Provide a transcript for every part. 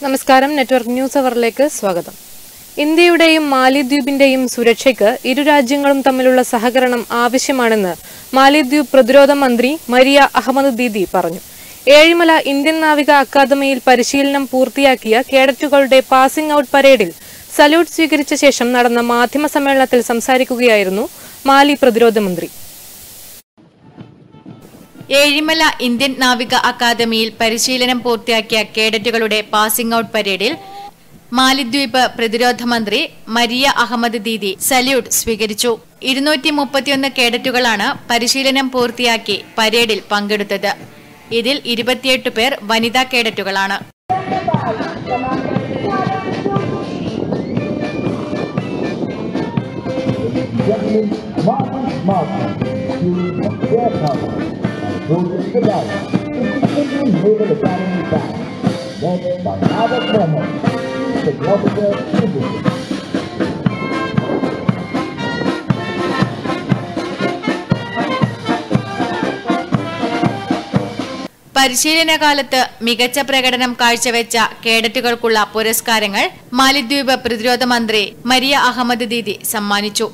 നമസ്കാരം network news അവറിലേക്ക് സ്വാഗതം. ഇന്ത്യയുടെയും മാലിദ്വീപിന്റെയും സുരക്ഷയ്ക്ക് ഇരു രാജ്യങ്ങളും തമ്മിലുള്ള സഹകരണം ആവശ്യമാണെന്ന് മാലിദ്വീപ് പ്രതിരോധ മന്ത്രി മരിയ അഹമ്മദ് ദീദി പറഞ്ഞു. ഏഴിമല ഇന്ത്യൻ നാവിക അക്കാദമിയിൽ പരിശീലനം പൂർത്തിയാക്കിയ കേഡറ്റുകളുടെ പാസിംഗ് ഔട്ട് പരേഡിൽ സല്യൂട്ട് സ്വീകരിച്ച ശേഷം നടന്ന മാധ്യമ സമ്മേളനത്തിൽ സംസാരിക്കുകയായിരുന്നു മാലി പ്രതിരോധ മന്ത്രി. ഏഴിമല ഇന്ത്യൻ നാവിക അക്കാദമിയിൽ പരിശീലനം പൂർത്തിയാക്കിയ കേഡറ്റുകളുടെ പാസിംഗ് ഔട്ട് പരേഡിൽ മാലിദ്വീപ് പ്രതിരോധ മന്ത്രി മരിയ അഹമ്മദ് ദീദി സല്യൂട്ട് സ്വീകരിച്ചു. 231 കേഡറ്റുകളാണ് പരിശീലനം പൂർത്തിയാക്കി പരേഡിൽ പങ്കെടുത്തത്. ഇതിൽ 28 പേർ വനിതാ കേഡറ്റുകളാണ്. പരിശീലനകാലത്ത് മികച്ച പ്രകടനം കാഴ്ചവെച്ച കേഡറ്റുകൾക്കുള്ള പുരസ്കാരങ്ങൾ മാലിദ്വീപ് പ്രതിരോധ മന്ത്രി മരിയ അഹമ്മദ് ദീദി സമ്മാനിച്ചു.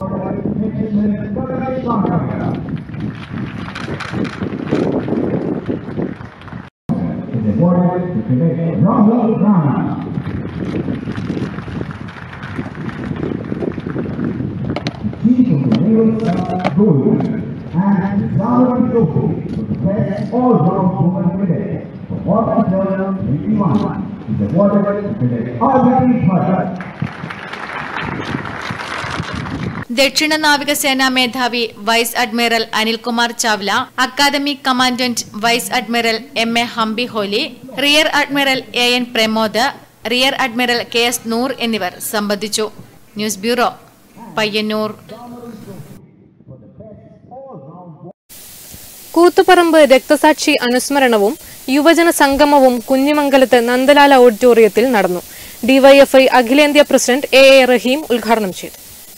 ദക്ഷിണ നാവികസേനാ മേധാവി vice admiral Anilkumar Chawla, academic commandant vice admiral M A. Hampiholi, rear admiral A N. Pramod, rear admiral K S. Noor എന്നിവർ സംബന്ധിച്ചു. News bureau, Payyanur. കൂത്തുപറമ്പ് രക്തസാക്ഷി അനുസ്മരണവും യുവജന സംഗമവും കുഞ്ഞിമംഗലത്ത് നന്ദലാല ഓഡിറ്റോറിയത്തിൽ നടന്നു. ഡിവൈഎഫ്ഐ അഖിലേന്ത്യാ പ്രസിഡന്റ് എ.എ. റഹീം ഉദ്ഘാടനം ചെയ്തു.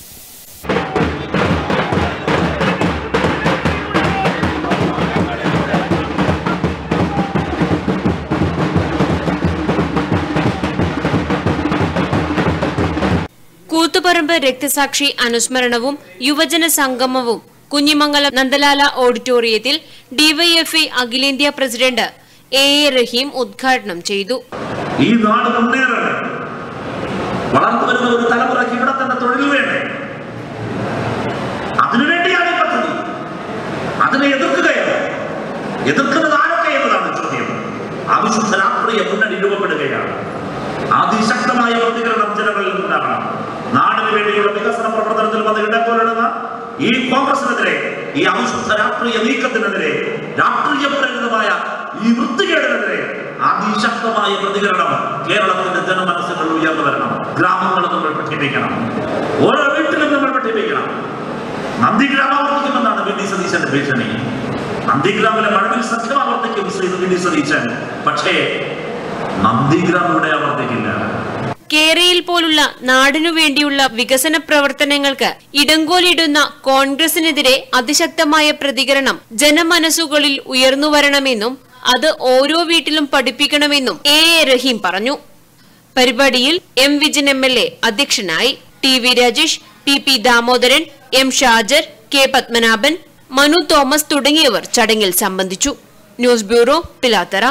കൂത്തുപറമ്പ് രക്തസാക്ഷി അനുസ്മരണവും യുവജന സംഗമവും കുഞ്ഞിമംഗലം നന്ദലാല ഓഡിറ്റോറിയത്തിൽ ഡിവൈഎഫ്ഐ അഖിലേന്ത്യാ പ്രസിഡന്റ് എ.എ. റഹീം ഉദ്ഘാടനം ചെയ്തു. ഈ നാട് മുന്നേറണം, വളർന്നുവരുന്ന ഒരു തലമുറയ്ക്ക് ഇവിടെ തന്നെ തൊഴിൽ വേണ്ടേ? അതിനുവേണ്ടിയാണ് ഈ പദ്ധതി. അതിനെ എതിർക്കുന്നത് ആരൊക്കെ എന്നതാണ് ചോദ്യം. അവിശുദ്ധ രാഷ്ട്രീയ മുന്നണി രൂപപ്പെടുകയാണ്. അതിശക്തമായ പ്രതികരണം ജനങ്ങളിൽ നിന്നുണ്ടാകണം. നാടിന് വേണ്ടിയുള്ള വികസന പ്രവർത്തനത്തിൽ വന്ന് ഇടപെടുന്ന ഈ കോൺഗ്രസിനെതിരെ, ഈ അവിശുദ്ധ രാഷ്ട്രീയ നീക്കത്തിനെതിരെ, രാഷ്ട്രീയപ്രേരിതമായ ഈ വൃത്തികേടിനെതിരെ അതിശക്തമായ പ്രതികരണം കേരളത്തിന്റെ ജനമനസ്സുകളിൽ ഉയർന്നു വരണം. ഗ്രാമങ്ങൾ നമ്മൾ പഠിപ്പിക്കണം, ഓരോ വീട്ടിലും നമ്മൾ പഠിപ്പിക്കണം. നന്ദിഗ്രാമം ആവർത്തിക്കുമെന്നാണ് വി.ഡി. സതീശന്റെ ഭീഷണി. നന്ദിഗ്രാമിലെ മഴവിൽ സഖ്യം ആവർത്തിക്കും ശ്രീ വി.ഡി. സതീശൻ. പക്ഷേ നന്ദിഗ്രാം ഇവിടെ ആവർത്തിക്കില്ല. കേരയിൽ പോലുള്ള നാടിനു വേണ്ടിയുള്ള വികസന പ്രവർത്തനങ്ങൾക്ക് ഇടങ്കോലിടുന്ന കോൺഗ്രസിനെതിരെ അതിശക്തമായ പ്രതികരണം ജനമനസ്സുകളിൽ ഉയർന്നുവരണമെന്നും അത് ഓരോ വീട്ടിലും പഠിപ്പിക്കണമെന്നും എ.എ. റഹീം പറഞ്ഞു. പരിപാടിയിൽ എം. വിജയൻ എം.എൽ.എ. അധ്യക്ഷനായി. T V. Rajesh, P. Damodaran, M. Shajar, K. Padmanabhan, Manu Thomas തുടങ്ങിയവർ ചടങ്ങിൽ സംബന്ധിച്ചു. News bureau, Pilathara.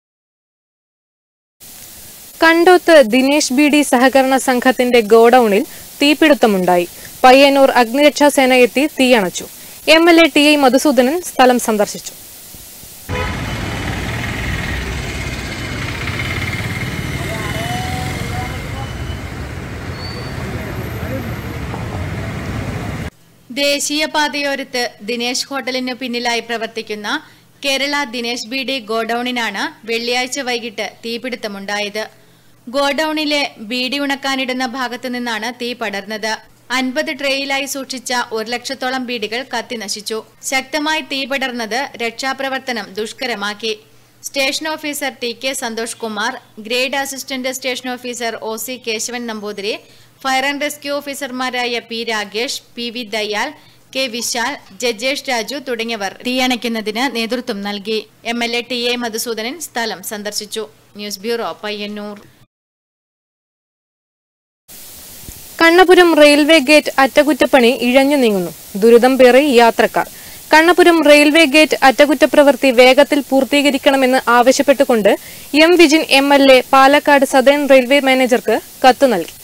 Kandoth Dinesh B D. സഹകരണ സംഘത്തിന്റെ ഗോഡൌണിൽ തീപിടുത്തമുണ്ടായി. പയ്യന്നൂർ അഗ്നിരക്ഷാസേന എത്തി തീയണച്ചു. എം.എൽ.എ. ടി.ഐ. മധുസൂദനൻ സ്ഥലം സന്ദർശിച്ചു. ദേശീയപാതയോരത്ത് ദിനേശ് ഹോട്ടലിനു പിന്നിലായി പ്രവർത്തിക്കുന്ന കേരള ദിനേശ് ബി.ഡി. ഗോഡൌണിനാണ് വെള്ളിയാഴ്ച വൈകിട്ട് തീപിടുത്തമുണ്ടായത്. ഗോഡൌണിലെ ബീഡി ഉണക്കാനിടുന്ന ഭാഗത്തു നിന്നാണ് തീ പടർന്നത്. 50 ട്രേയിലായി സൂക്ഷിച്ച 1 ലക്ഷത്തോളം ബീഡികൾ കത്തിനശിച്ചു. ശക്തമായി തീ പടർന്നത് രക്ഷാപ്രവർത്തനം ദുഷ്കരമാക്കി. Station officer T K. Santhosh Kumar, grade assistant station officer O C. Keshavan Namboothiri, fire and rescue ഓഫീസർമാരായ P. Ragesh, P V. Dayal, K. Vishal, Jajesh Raju തുടങ്ങിയവർ തീയണയ്ക്കുന്നതിന് നേതൃത്വം നൽകി. എം.എൽ.എ. ടി.എ. മധുസൂദനൻ സ്ഥലം സന്ദർശിച്ചു. News bureau, Payyanur. Kannapuram railway gate അറ്റകുറ്റപ്പണി ഇഴഞ്ഞു നീങ്ങുന്നു. ദുരിതം പേറി യാത്രക്കാർ. കണ്ണപുരം റെയിൽവേ ഗേറ്റ് അറ്റകുറ്റപ്രവൃത്തി വേഗത്തിൽ പൂർത്തീകരിക്കണമെന്ന് ആവശ്യപ്പെട്ടുകൊണ്ട് M Vijin MLA Palakkad southern railway മാനേജർക്ക് കത്ത് നൽകി.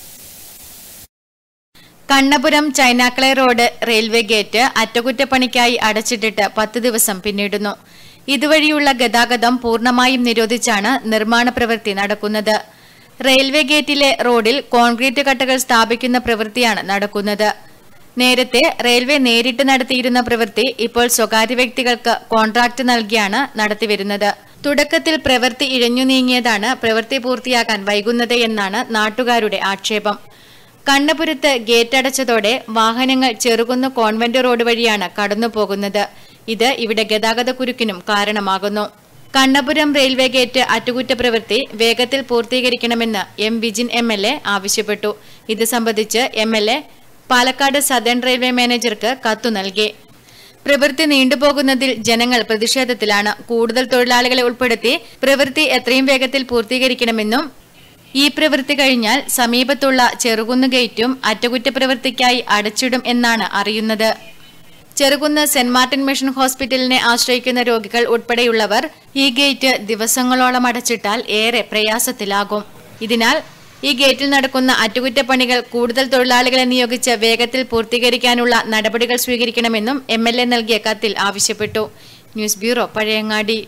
കണ്ണപുരം ചൈനാക്കളെ റോഡ് റെയിൽവേ ഗേറ്റ് അറ്റകുറ്റപ്പണിക്കായി അടച്ചിട്ടിട്ട് 10 ദിവസം പിന്നിടുന്നു. ഇതുവഴിയുള്ള ഗതാഗതം പൂർണ്ണമായും നിരോധിച്ചാണ് നിർമ്മാണ പ്രവൃത്തി നടക്കുന്നത്. റെയിൽവേ ഗേറ്റിലെ റോഡിൽ കോൺക്രീറ്റ് കട്ടകൾ സ്ഥാപിക്കുന്ന പ്രവൃത്തിയാണ് നടക്കുന്നത്. നേരത്തെ റെയിൽവേ നേരിട്ട് നടത്തിയിരുന്ന പ്രവൃത്തി ഇപ്പോൾ സ്വകാര്യ വ്യക്തികൾക്ക് കോൺട്രാക്ട് നൽകിയാണ് നടത്തിവരുന്നത്. തുടക്കത്തിൽ പ്രവൃത്തി ഇഴഞ്ഞു നീങ്ങിയതാണ് പ്രവൃത്തി പൂർത്തിയാക്കാൻ വൈകുന്നത് എന്നാണ് നാട്ടുകാരുടെ ആക്ഷേപം. കണ്ണപുരത്ത് ഗേറ്റ് അടച്ചതോടെ വാഹനങ്ങൾ ചെറുകുന്ന് കോൺവെന്റ് റോഡ് വഴിയാണ് കടന്നുപോകുന്നത്. ഇത് ഇവിടെ ഗതാഗതക്കുരുക്കിനും കാരണമാകുന്നു. കണ്ണപുരം റെയിൽവേ ഗേറ്റ് അറ്റകുറ്റപ്രവൃത്തി വേഗത്തിൽ പൂർത്തീകരിക്കണമെന്ന് എം വിജിൻ MLA ആവശ്യപ്പെട്ടു. ഇത് സംബന്ധിച്ച് MLA പാലക്കാട് സദേൺ റെയിൽവേ മാനേജർക്ക് കത്തു നൽകി. പ്രവൃത്തി നീണ്ടുപോകുന്നതിൽ ജനങ്ങൾ പ്രതിഷേധത്തിലാണ്. കൂടുതൽ തൊഴിലാളികളെ ഉൾപ്പെടുത്തി പ്രവൃത്തി എത്രയും വേഗത്തിൽ പൂർത്തീകരിക്കണമെന്നും ഈ പ്രവൃത്തി കഴിഞ്ഞാൽ സമീപത്തുള്ള ചെറുകുന്ന് ഗേറ്റും അറ്റകുറ്റപ്രവൃത്തിക്കായി അടച്ചിടും എന്നാണ് അറിയുന്നത്. ചെറുകുന്ന് സെന്റ് മാർട്ടിൻ മിഷൻ ഹോസ്പിറ്റലിനെ ആശ്രയിക്കുന്ന രോഗികൾ ഉൾപ്പെടെയുള്ളവർ ഈ ഗേറ്റ് ദിവസങ്ങളോളം അടച്ചിട്ടാൽ ഏറെ പ്രയാസത്തിലാകും. ഇതിനാൽ ഈ ഗേറ്റിൽ നടക്കുന്ന അറ്റകുറ്റപ്പണികൾ കൂടുതൽ തൊഴിലാളികളെ നിയോഗിച്ച് വേഗത്തിൽ പൂർത്തീകരിക്കാനുള്ള നടപടികൾ സ്വീകരിക്കണമെന്നും MLA നൽകിയ കത്തിൽ ആവശ്യപ്പെട്ടു. News bureau, Pazhayangadi.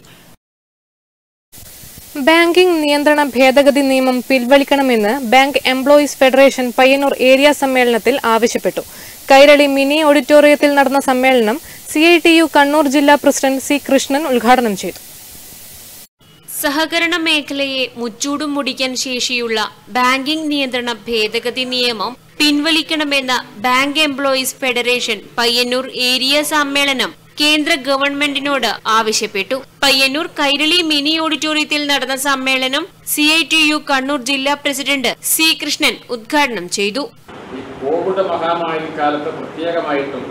ബാങ്കിംഗ് നിയന്ത്രണ ഭേദഗതി നിയമം പിൻവലിക്കണമെന്ന് bank employees federation Payyanur area സമ്മേളനത്തിൽ ആവശ്യപ്പെട്ടു. കൈരളി മിനി ഓഡിറ്റോറിയത്തിൽ നടന്ന സമ്മേളനം CITU കണ്ണൂർ ജില്ലാ പ്രസിഡന്റ് C. കൃഷ്ണൻ ഉദ്ഘാടനം ചെയ്തു. സഹകരണ മേഖലയെ മുച്ചൂടും മുടിക്കാൻ ശേഷിയുള്ള ബാങ്കിംഗ് നിയന്ത്രണ ഭേദഗതി നിയമം പിൻവലിക്കണമെന്ന bank employees federation Payyanur area സമ്മേളനം കേന്ദ്ര ഗവൺമെന്റിനോട് ആവശ്യപ്പെട്ടു. പയ്യന്നൂർ കൈരളി മിനി ഓഡിറ്റോറിയത്തിൽ നടന്ന സമ്മേളനം CITU കണ്ണൂർ ജില്ലാ പ്രസിഡന്റ് C. കൃഷ്ണൻ ഉദ്ഘാടനം ചെയ്തു. കോവിഡ് മഹാമാരി കാലത്ത് പ്രത്യേകമായിട്ടും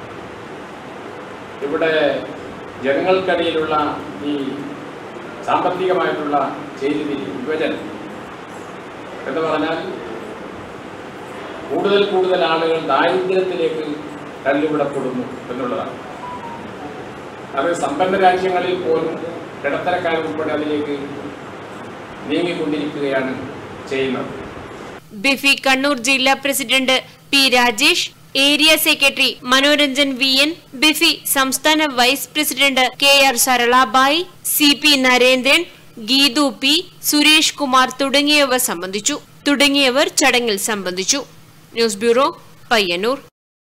ഇവിടെ ജനങ്ങൾക്കിടയിലുള്ള ഈ സാമ്പത്തികമായിട്ടുള്ള വിഭജനം എന്ന് പറഞ്ഞാൽ കൂടുതൽ ആളുകൾ ദാരിദ്ര്യത്തിലേക്ക് തള്ളിവിടപ്പെടുന്നു എന്നുള്ളതാണ്. അത് സമ്പന്ന രാജ്യങ്ങളിൽ പോലും ഇടത്തരക്കാരുൾപ്പെടെ അതിലേക്ക് നീങ്ങിക്കൊണ്ടിരിക്കുകയാണ് ചെയ്യുന്നത്. ബിഫി കണ്ണൂർ ജില്ലാ president P. Rajesh, area secretary Manoranjan VN, BEFI സംസ്ഥാന vice president KR Saralabai, CP Narendran, Geethu P, Suresh Kumar തുടങ്ങിയവർ ചടങ്ങിൽ സംബന്ധിച്ചു. News bureau, Payyanur.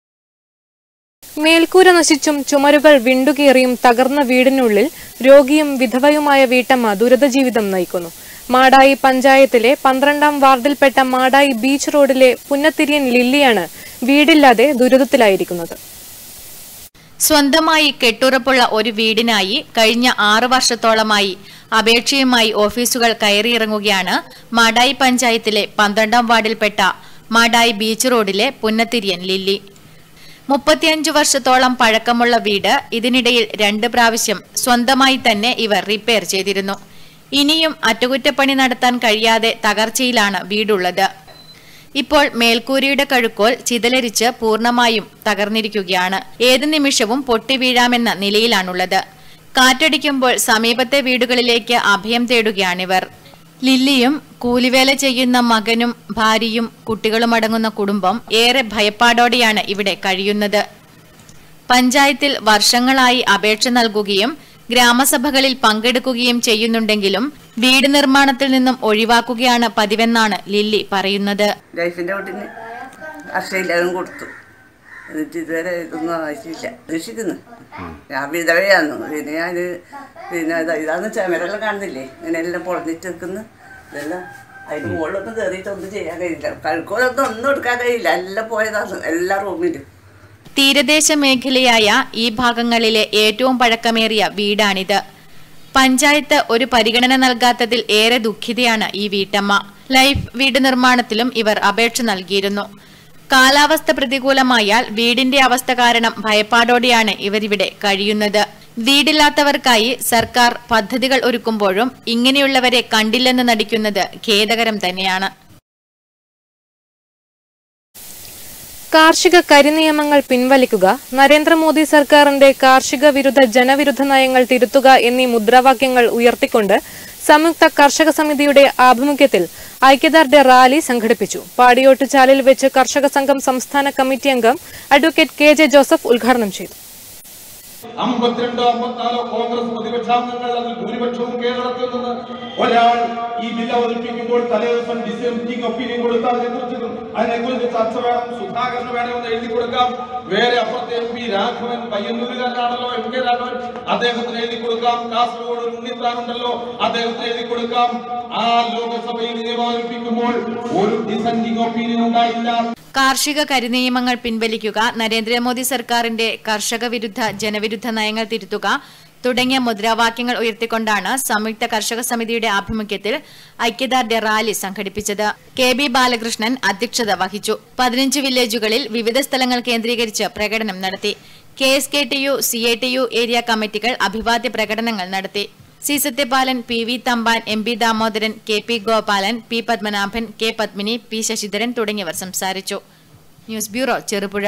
മേൽക്കൂര നശിച്ചും ചുമരുകൾ വിണ്ടുകീറിയും തകർന്ന വീടിനുള്ളിൽ രോഗിയും വിധവയുമായ വീട്ടമ്മ ദുരിതജീവിതം നയിക്കുന്നു. മാടായി പഞ്ചായത്തിലെ 12ാം വാർഡിൽപ്പെട്ട മാടായി ബീച്ച് റോഡിലെ പുന്നത്തിരിയൻ ലില്ലിയാണ് വീടില്ലാതെ ദുരിതത്തിലായിരിക്കുന്നത്. സ്വന്തമായി കെട്ടുറപ്പുള്ള ഒരു വീടിനായി കഴിഞ്ഞ 6 വർഷത്തോളമായി അപേക്ഷയുമായി ഓഫീസുകൾ കയറിയിറങ്ങുകയാണ് മാടായി പഞ്ചായത്തിലെ 12ാം വാർഡിൽപ്പെട്ട മാടായി ബീച്ച് റോഡിലെ പുന്നത്തിരിയൻ ലില്ലി. 35 വർഷത്തോളം പഴക്കമുള്ള വീട് ഇതിനിടയിൽ 2 പ്രാവശ്യം സ്വന്തമായി തന്നെ ഇവർ റിപ്പയർ ചെയ്തിരുന്നു. ഇനിയും അറ്റകുറ്റപ്പണി നടത്താൻ കഴിയാതെ തകർച്ചയിലാണ് വീടുള്ളത്. ഇപ്പോൾ മേൽക്കൂരയുടെ കഴുക്കോൽ ചിതലരിച്ച് പൂർണ്ണമായും തകർന്നിരിക്കുകയാണ്. ഏത് നിമിഷവും പൊട്ടി വീഴാമെന്ന നിലയിലാണുള്ളത്. കാറ്റടിക്കുമ്പോൾ സമീപത്തെ വീടുകളിലേക്ക് അഭയം തേടുകയാണിവർ. ലില്ലിയും കൂലിവേല ചെയ്യുന്ന മകനും ഭാര്യയും കുട്ടികളുമടങ്ങുന്ന കുടുംബം ഏറെ ഭയപ്പാടോടെയാണ് ഇവിടെ കഴിയുന്നത്. പഞ്ചായത്തിൽ വർഷങ്ങളായി അപേക്ഷ നൽകുകയും ഗ്രാമസഭകളിൽ പങ്കെടുക്കുകയും ചെയ്യുന്നുണ്ടെങ്കിലും വീട് നിർമ്മാണത്തിൽ നിന്നും ഒഴിവാക്കുകയാണ് പതിവെന്നാണ് ലില്ലി പറയുന്നത്. ലൈഫിന്റെ വീട്ടിന് അക്ഷയില്ലാതും കൊടുത്തു. എന്നിട്ട് ഇതുവരെ ഇതൊന്നും ആവശ്യമില്ല. പ്രതീക്ഷിക്കുന്നു ഞാൻ വിധവയാന്നു. പിന്നെ ഞാൻ ഇതാന്ന് ചുമരെല്ലാം കാണുന്നില്ലേ, ഇങ്ങനെയെല്ലാം പൊളഞ്ഞിട്ട് നിൽക്കുന്നു. ഇതെല്ലാം അതിന് മുകളിലൊന്നും കയറിയിട്ടൊന്നും ചെയ്യാൻ കഴിയില്ല. കഴുക്കോലൊന്നും ഒന്നും എടുക്കാൻ കഴിയില്ല. എല്ലാം പോയതാണ് എല്ലാ റൂമിലും. തീരദേശ മേഖലയായ ഈ ഭാഗങ്ങളിലെ ഏറ്റവും പഴക്കമേറിയ വീടാണിത്. പഞ്ചായത്ത് ഒരു പരിഗണന നൽകാത്തതിൽ ഏറെ ദുഃഖിതയാണ് ഈ വീട്ടമ്മ. ലൈഫ് വീട് നിർമ്മാണത്തിലും ഇവർ അപേക്ഷ നൽകിയിരുന്നു. കാലാവസ്ഥ പ്രതികൂലമായാൽ വീടിന്റെ അവസ്ഥ കാരണം ഭയപ്പാടോടെയാണ് ഇവരിവിടെ കഴിയുന്നത്. വീടില്ലാത്തവർക്കായി സർക്കാർ പദ്ധതികൾ ഒരുക്കുമ്പോഴും ഇങ്ങനെയുള്ളവരെ കണ്ടില്ലെന്ന് നടിക്കുന്നത് ഖേദകരം തന്നെയാണ്. കാർഷിക കരിനിയമങ്ങൾ പിൻവലിക്കുക, നരേന്ദ്രമോദി സർക്കാരിന്റെ കാർഷിക വിരുദ്ധ ജനവിരുദ്ധ നയങ്ങൾ തിരുത്തുക എന്നീ മുദ്രാവാക്യങ്ങൾ ഉയർത്തിക്കൊണ്ട് സംയുക്ത കർഷക സമിതിയുടെ ആഭിമുഖ്യത്തിൽ ഐക്യദാർഢ്യ റാലി സംഘടിപ്പിച്ചു. പാടിയോട്ടുചാലിൽ വെച്ച് കർഷക സംഘം സംസ്ഥാന കമ്മിറ്റി അംഗം അഡ്വക്കേറ്റ് കെ.ജെ. ജോസഫ് ഉദ്ഘാടനം ചെയ്തു. 52-54 കോൺഗ്രസ് പ്രതിപക്ഷാംഗങ്ങൾ അതിൽ ഭൂരിപക്ഷവും കേരളത്തിൽ നിന്ന് ഒരാൾ ഈ ബില്ല് അവതരിപ്പിക്കുമ്പോൾ തലേദിവസം ഡിസെന്റിംഗ് ഒപ്പീനിയൻ കൊടുത്താൽ അതിനെക്കുറിച്ച് ചർച്ച വേണം, സുധാകരന് വേണമെന്ന് എഴുതി കൊടുക്കാം. വേറെ അപ്പുറത്തെ MP രാഘവൻ പയ്യന്നൂരുകാരനാണല്ലോ, MK രാഘവൻ, അദ്ദേഹത്തിന് എഴുതി കൊടുക്കാം. കാസർഗോഡ് ഒരു ഉണ്ണിത്താനുണ്ടല്ലോ, അദ്ദേഹത്തിന് എഴുതി കൊടുക്കാം. ആ ലോകസഭയിൽ നിയമം അവതരിപ്പിക്കുമ്പോൾ ഒരു ഡിസെന്റിംഗ് ഒപ്പീനിയൻ ഉണ്ടായില്ല. കാർഷിക കരിനിയമങ്ങൾ പിൻവലിക്കുക, നരേന്ദ്രമോദി സർക്കാരിന്റെ കർഷക വിരുദ്ധ ജനവിരുദ്ധ നയങ്ങൾ തിരുത്തുക തുടങ്ങിയ മുദ്രാവാക്യങ്ങൾ ഉയർത്തിക്കൊണ്ടാണ് സംയുക്ത കർഷക സമിതിയുടെ ആഭിമുഖ്യത്തിൽ ഐക്യദാർഢ്യ റാലി സംഘടിപ്പിച്ചത്. കെ.ബി. ബാലകൃഷ്ണൻ അധ്യക്ഷത വഹിച്ചു. 15 വില്ലേജുകളിൽ വിവിധ സ്ഥലങ്ങൾ കേന്ദ്രീകരിച്ച് പ്രകടനം നടത്തി. KSKTU, CATU ഏരിയ കമ്മിറ്റികൾ അഭിവാദ്യ പ്രകടനങ്ങൾ നടത്തി. C Sathyapalan, PV Thampan, MP Damodaran, KP Gopalan, P Padmanabhan, K Padmini, P Sasidharan തുടങ്ങിയവർ സംസാരിച്ചു. News bureau, Cherupuzha.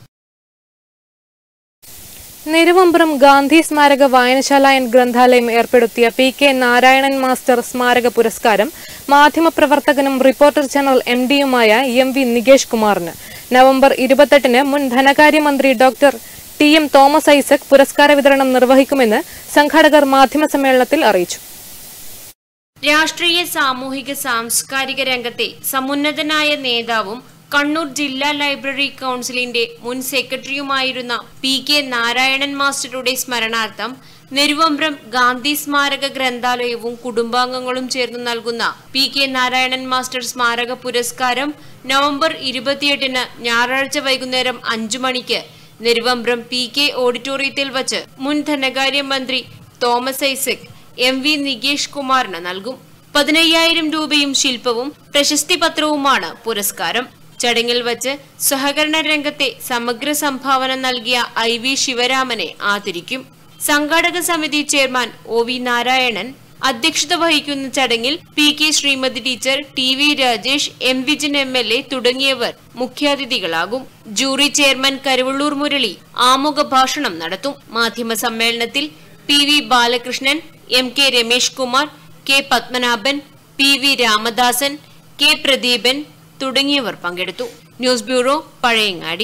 നെരുവമ്പ്രം ഗാന്ധി സ്മാരക വായനശാല ആൻഡ് ഗ്രന്ഥാലയം ഏർപ്പെടുത്തിയ PK നാരായണൻ മാസ്റ്റർ സ്മാരക പുരസ്കാരം മാധ്യമപ്രവർത്തകനും റിപ്പോർട്ടർ ജനറൽ MD-യുമായ MV നികേഷ് കുമാറിന് നവംബർ 28-ന് മുൻ ധനകാര്യമന്ത്രി ഡോക്ടർ TM തോമസ് ഐസക് പുരസ്കാര വിതരണം നിർവഹിക്കുമെന്ന് സംഘാടകർ മാധ്യമസമ്മേളനത്തിൽ അറിയിച്ചു. രാഷ്ട്രീയ, സാമൂഹിക, സാംസ്കാരിക രംഗത്തെ സമുന്നതനായ നേതാവും കണ്ണൂർ ജില്ലാ ലൈബ്രറി കൌൺസിലിന്റെ മുൻ സെക്രട്ടറിയുമായിരുന്ന PK നാരായണൻ മാസ്റ്ററുടെ സ്മരണാർത്ഥം നെരുവമ്പ്രം ഗാന്ധി സ്മാരക ഗ്രന്ഥാലയവും കുടുംബാംഗങ്ങളും ചേർന്ന് നൽകുന്ന PK നാരായണൻ മാസ്റ്റർ സ്മാരക പുരസ്കാരം നവംബർ 28-ന് ഞായറാഴ്ച വൈകുന്നേരം 5 മണിക്ക് നെരുവമ്പ്രം PK ഓഡിറ്റോറിയത്തിൽ വച്ച് മുൻ ധനകാര്യമന്ത്രി തോമസ് ഐസക് MV നികേഷ് കുമാറിന് നൽകും. 15,000 രൂപയും ശില്പവും പ്രശസ്തി പത്രവുമാണ് പുരസ്കാരം. ചടങ്ങിൽ വച്ച് സഹകരണ രംഗത്തെ സമഗ്ര സംഭാവന നൽകിയ IV ശിവരാമനെ ആദരിക്കും. സംഘാടക സമിതി ചെയർമാൻ OV നാരായണൻ അധ്യക്ഷത വഹിക്കുന്ന ചടങ്ങിൽ PK Sreemathi teacher, TV Rajesh, M Vijayan MLA തുടങ്ങിയവർ മുഖ്യാതിഥികളാകും. ജൂറി ചെയർമാൻ കരുവള്ളൂർ മുരളി ആമുഖ ഭാഷണം നടത്തും. മാധ്യമ സമ്മേളനത്തിൽ PV Balakrishnan, MK Ramesh Kumar, K Padmanabhan, PV Ramadasan, K Pradeepan തുടങ്ങിയവർ പങ്കെടുത്തു. News bureau, Pazhayangadi.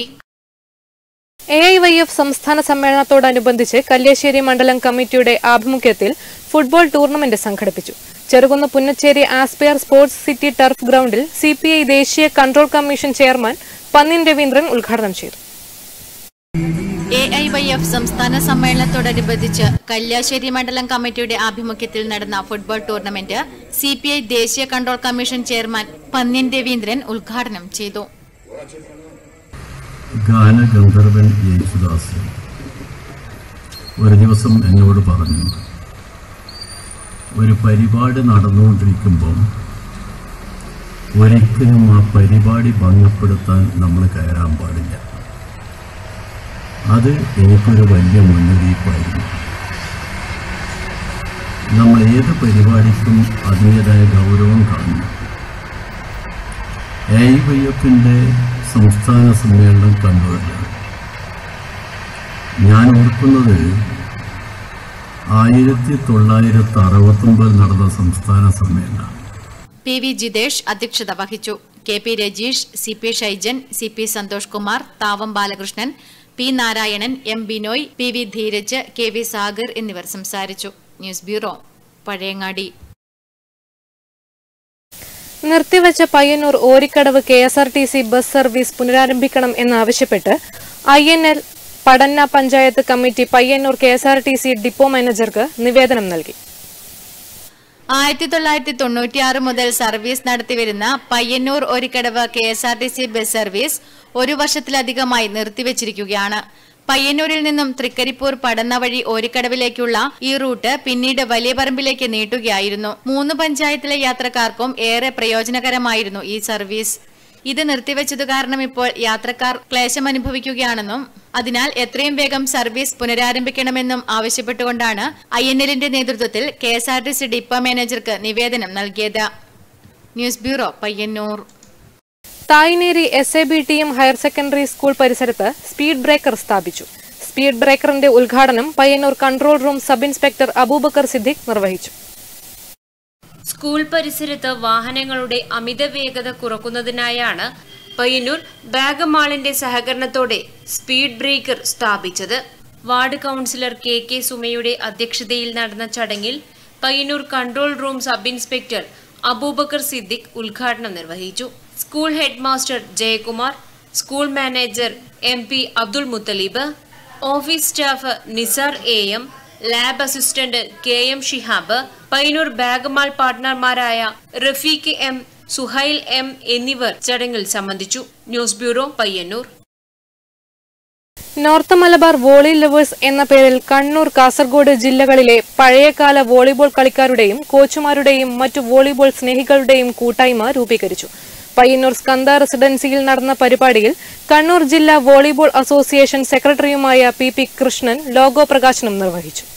AIYF സംസ്ഥാന സമ്മേളനത്തോടനുബന്ധിച്ച് കല്യാശ്ശേരി മണ്ഡലം കമ്മിറ്റിയുടെ ആഭിമുഖ്യത്തിൽ ഫുട്ബോൾ ടൂർണമെന്റ് സംഘടിപ്പിച്ചു. Cherukunnu Punnacheri aspire sports city turf ഗ്രൌണ്ടിൽ CPI ദേശീയ control commission chairman Pannian Raveendran ഉദ്ഘാടനം ചെയ്തു. AIYF സംസ്ഥാന സമ്മേളനത്തോടനുബന്ധിച്ച് കല്യാശ്ശേരി മണ്ഡലം കമ്മിറ്റിയുടെ ആഭിമുഖ്യത്തിൽ നടന്ന ഫുട്ബോൾ ടൂർണമെന്റ് CPI ദേശീയ control commission chairman Pannian Raveendran ഉദ്ഘാടനം ചെയ്തു. ഗാനഗന്ധർവൻ യേശുദാസ് ഒരു ദിവസം എന്നോട് പറഞ്ഞു, ഒരു പരിപാടി നടന്നുകൊണ്ടിരിക്കുമ്പോൾ ഒരിക്കലും ആ പരിപാടി ഭംഗപ്പെടുത്താൻ നമ്മൾ കയറാൻ പാടില്ല. അത് എനിക്കൊരു വലിയ മുന്നറിയിപ്പായിരുന്നു. നമ്മൾ ഏത് പരിപാടിക്കും അതിൻ്റെതായ ഗൗരവം കാണുന്നു. AIYF-ന്റെ സംസ്ഥാന സമ്മേളനം കണ്ണൂരിലാണ്. ഞാൻ ഓർക്കുന്നത് 1969 നടന്ന സംസ്ഥാന സമ്മേളനം. PV ജിതേഷ് അധ്യക്ഷത വഹിച്ചു. KP Rajeesh, CP Shaijan, CP Santhosh Kumar, Thavam Balakrishnan, P Narayanan, M Binoy, PV Dheeraj, KV Sagar എന്നിവർ സംസാരിച്ചു. News bureau, Pazhayangadi. നിർത്തിവച്ച Payyanur Orikkadavu KSRTC bus service പുനരാരംഭിക്കണം എന്നാവശ്യപ്പെട്ട് INL Padanna panchayat committee Payyanur KSRTC depot മാനേജർക്ക് നിവേദനം നൽകി. 1996 മുതൽ സർവീസ് നടത്തിവരുന്ന Payyanur Orikkadavu KSRTC bus service 1 വർഷത്തിലധികമായി നിർത്തിവച്ചിരിക്കുകയാണ്. പയ്യന്നൂരിൽ നിന്നും തൃക്കരിപ്പൂർ പടന്ന വഴി ഓരിക്കടവിലേക്കുള്ള ഈ റൂട്ട് പിന്നീട് വലിയ പറമ്പിലേക്ക് നീട്ടുകയായിരുന്നു. 3 പഞ്ചായത്തിലെ യാത്രക്കാർക്കും ഏറെ പ്രയോജനകരമായിരുന്നു ഈ സർവീസ്. ഇത് നിർത്തിവെച്ചതു കാരണം ഇപ്പോൾ യാത്രക്കാർ ക്ലേശമനുഭവിക്കുകയാണെന്നും അതിനാൽ എത്രയും വേഗം സർവീസ് പുനരാരംഭിക്കണമെന്നും ആവശ്യപ്പെട്ടുകൊണ്ടാണ് INL-ന്റെ നേതൃത്വത്തിൽ KSRTC ഡിപ്പോ മാനേജർക്ക് നിവേദനം നൽകിയത്. News bureau, Payyanur. Thayineri SABTM higher secondary school പരിസരത്ത് സ്പീഡ് ബ്രേക്കർ സ്ഥാപിച്ചു. സ്പീഡ് ബ്രേക്കറിന്റെ ഉദ്ഘാടനം Payyanur control room sub inspector Abubakar Siddique നിർവഹിച്ചു. സ്കൂൾ പരിസരത്ത് വാഹനങ്ങളുടെ അമിത വേഗത കുറയ്ക്കുന്നതിനായാണ് പയ്യന്നൂർ ബാഗ് മാളിന്റെ സഹകരണത്തോടെ സ്പീഡ് ബ്രേക്കർ സ്ഥാപിച്ചത്. വാർഡ് കൌൺസിലർ KK സുമയുടെ അധ്യക്ഷതയിൽ നടന്ന ചടങ്ങിൽ Payyanur control room sub inspector Abubakar Siddique ഉദ്ഘാടനം നിർവഹിച്ചു. School head master Jayakumar, school manager MP Abdul Muthaleeb, office staff Nisar AM, lab assistant KM Shihab, Payyanur bag mall പാർട്ട്ണർമാരായ റഫീഖ് M, സുഹൈൽ M എന്നിവർ ചടങ്ങിൽ സംബന്ധിച്ചു. News bureau, Payyanur. North Malabar volley lovers എന്ന പേരിൽ കണ്ണൂർ, കാസർഗോഡ് ജില്ലകളിലെ പഴയകാല വോളിബോൾ കളിക്കാരുടെയും കോച്ചുമാരുടെയും മറ്റു വോളിബോൾ സ്നേഹികളുടെയും കൂട്ടായ്മ രൂപീകരിച്ചു. പയ്യന്നൂർ സ്കന്ദ റെസിഡൻസിയിൽ നടന്ന പരിപാടിയിൽ കണ്ണൂർ ജില്ലാ വോളിബോൾ അസോസിയേഷൻ സെക്രട്ടറിയുമായ PP കൃഷ്ണൻ ലോഗോ പ്രകാശനം നിർവഹിച്ചു.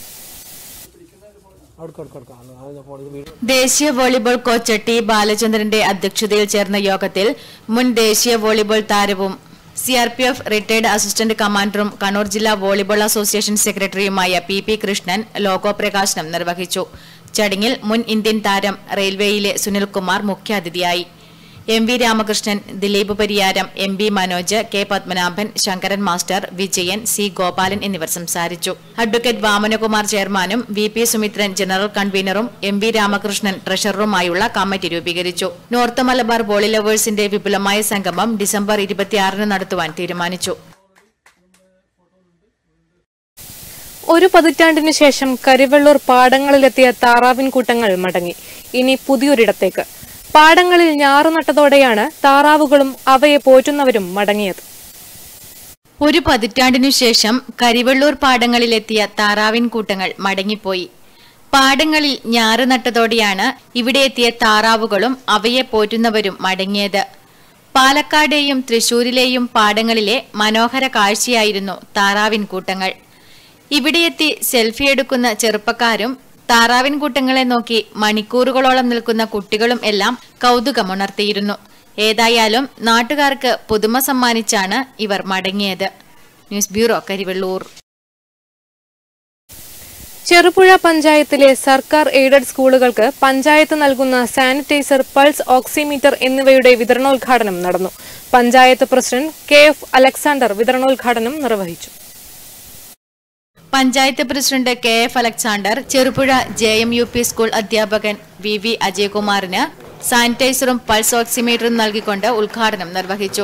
ദേശീയ വോളിബോൾ കോച്ച് T ബാലചന്ദ്രന്റെ അധ്യക്ഷതയിൽ ചേർന്ന യോഗത്തിൽ മുൻ ദേശീയ വോളിബോൾ താരവും CRPF റിട്ടയർഡ് അസിസ്റ്റന്റ് കമാൻഡറും കണ്ണൂർ ജില്ലാ വോളിബോൾ അസോസിയേഷൻ സെക്രട്ടറിയുമായ PP കൃഷ്ണൻ ലോഗോ പ്രകാശനം നിർവഹിച്ചു. ചടങ്ങിൽ മുൻ ഇന്ത്യൻ താരം റെയിൽവേയിലെ സുനിൽകുമാർ മുഖ്യാതിഥിയായി. MV Ramakrishnan, Dileep Pariyaram, MB Manoj, K Padmanabhan, Sankaran master, Vijayan, C Gopalan എന്നിവർ സംസാരിച്ചു. അഡ്വക്കേറ്റ് വാമനകുമാർ ചെയർമാനും VP സുമിത്രൻ ജനറൽ കൺവീനറും MV രാമകൃഷ്ണൻ ട്രഷററുമായുള്ള കമ്മിറ്റി രൂപീകരിച്ചു. നോർത്ത് മലബാർ വോളി ലവേഴ്സിന്റെ വിപുലമായ സംഗമം ഡിസംബർ 26 നടത്തുവാൻ തീരുമാനിച്ചു. ഒരു പതിറ്റാണ്ടിനു ശേഷം കരിവെള്ളൂർ പാടങ്ങളിലെത്തിയ താറാവിൻകൂട്ടങ്ങൾ മടങ്ങി. ഇനി പുതിയൊരിടത്തേക്ക്. പാടങ്ങളിൽ ഞാറുനട്ടതോടെയാണ് താറാവുകളും അവയെ പോറ്റുന്നവരും മടങ്ങിയത്. ഒരു പതിറ്റാണ്ടിനു ശേഷം കരിവെള്ളൂർ പാടങ്ങളിലെത്തിയ താറാവിൻകൂട്ടങ്ങൾ മടങ്ങിപ്പോയി. പാടങ്ങളിൽ ഞാറുനട്ടതോടെയാണ് ഇവിടെ എത്തിയ താറാവുകളും അവയെ പോറ്റുന്നവരും മടങ്ങിയത്. പാലക്കാടെയും തൃശൂരിലെയും പാടങ്ങളിലെ മനോഹര കാഴ്ചയായിരുന്നു താറാവിൻകൂട്ടങ്ങൾ. ഇവിടെയെത്തി സെൽഫിയെടുക്കുന്ന ചെറുപ്പക്കാരും താറാവിൻകൂട്ടങ്ങളെ നോക്കി മണിക്കൂറുകളോളം നിൽക്കുന്ന കുട്ടികളും എല്ലാം കൗതുകമുണർത്തിയിരുന്നു. ഏതായാലും നാട്ടുകാർക്ക് പുതുമ സമ്മാനിച്ചാണ് ഇവർ മടങ്ങിയത്. News bureau, Karivellur. ചെറുപുഴ പഞ്ചായത്തിലെ സർക്കാർ എയ്ഡഡ് സ്കൂളുകൾക്ക് പഞ്ചായത്ത് നൽകുന്ന സാനിറ്റൈസർ, പൾസ് ഓക്സിമീറ്റർ എന്നിവയുടെ വിതരണോദ്ഘാടനം നടന്നു. പഞ്ചായത്ത് പ്രസിഡന്റ് KF അലക്സാണ്ടർ വിതരണോദ്ഘാടനം നിർവഹിച്ചു. Panchayat president KF Alexander Cherupuzha JMUP school അധ്യാപകൻ VV അജയകുമാറിന് സാനിറ്റൈസറും പൾസ് ഓക്സിമീറ്ററും നൽകിക്കൊണ്ട് ഉദ്ഘാടനം നിർവഹിച്ചു.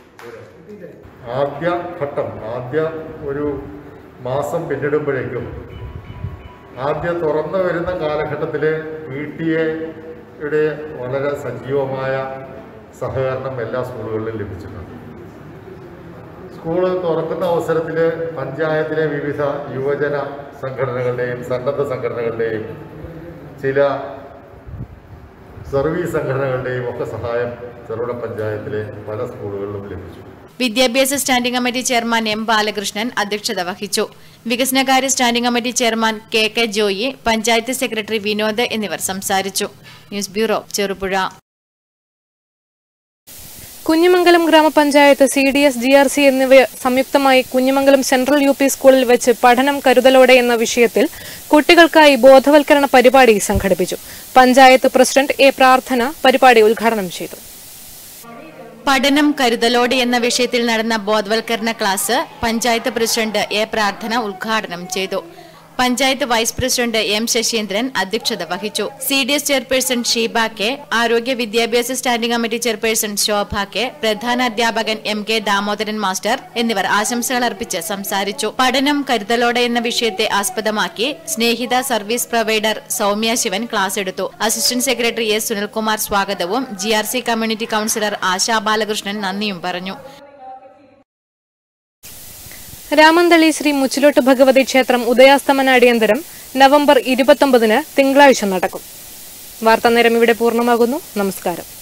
ആദ്യ ഒരു മാസം പിന്നിടുമ്പോഴേക്കും തുറന്നു വരുന്ന കാലഘട്ടത്തിൽ PTA-യുടെ വളരെ സജീവമായ സഹകരണം എല്ലാ സ്കൂളുകളിലും ലഭിച്ചിട്ടുണ്ട്. സ്കൂൾ തുറക്കുന്ന അവസരത്തിൽ പഞ്ചായത്തിലെ വിവിധ യുവജന സംഘടനകളുടെയും സന്നദ്ധ സംഘടനകളുടെയും ചില സർവീസ് സംഘടനകളുടെയും ഒക്കെ സഹായം ചെറുപുഴ പഞ്ചായത്തിലെ പല സ്കൂളുകളിലും ലഭിച്ചു. വിദ്യാഭ്യാസ standing committee chairman M Balakrishnan അധ്യക്ഷത വഹിച്ചു. വികസനകാര്യ standing committee chairman KK Joy, panchayat secretary Vinod എന്നിവർ സംസാരിച്ചു. News bureau, Cherupuzha. കുഞ്ഞിമംഗലം ഗ്രാമപഞ്ചായത്ത് CDS GRC എന്നിവ സംയുക്തമായി കുഞ്ഞിമംഗലം സെൻട്രൽ UP സ്കൂളിൽ വെച്ച് പഠനം കരുതലോടെ എന്ന വിഷയത്തിൽ കുട്ടികൾക്കായി ബോധവൽക്കരണ പരിപാടി സംഘടിപ്പിച്ചു. പഞ്ചായത്ത് പ്രസിഡന്റ് A പ്രാർത്ഥന പരിപാടി ഉദ്ഘാടനം ചെയ്തു. പഠനം കരുതലോടെ എന്ന വിഷയത്തിൽ നടന്ന ബോധവൽക്കരണ ക്ലാസ് പഞ്ചായത്ത് പ്രസിഡന്റ് A പ്രാർത്ഥന ഉദ്ഘാടനം ചെയ്തു. Panchayat vice president M Sasindran അധ്യക്ഷത വഹിച്ചു. CDS ചെയർപേഴ്സൺ ഷീബ K, ആരോഗ്യ വിദ്യാഭ്യാസ standing committee chairperson Shobha K, പ്രധാന അധ്യാപകൻ MK ദാമോദരൻ മാസ്റ്റർ എന്നിവർ ആശംസകൾ അർപ്പിച്ച് സംസാരിച്ചു. പഠനം കരുതലോടെ എന്ന വിഷയത്തെ ആസ്പദമാക്കി Snehitha service provider Soumya Sivan class എടുത്തു. അസിസ്റ്റന്റ് സെക്രട്ടറി S സുനിൽകുമാർ സ്വാഗതവും GRC community counsellor Asha Balakrishnan നന്ദിയും പറഞ്ഞു. രാമന്തളി ശ്രീ മുച്ചിലോട്ട് ഭഗവതി ക്ഷേത്രം ഉദയാസ്തമന അടിയന്തരം നവംബർ 29 തിങ്കളാഴ്ച നടക്കും. വാർത്താനേരം ഇവിടെ പൂർണ്ണമാകുന്നു. നമസ്കാരം.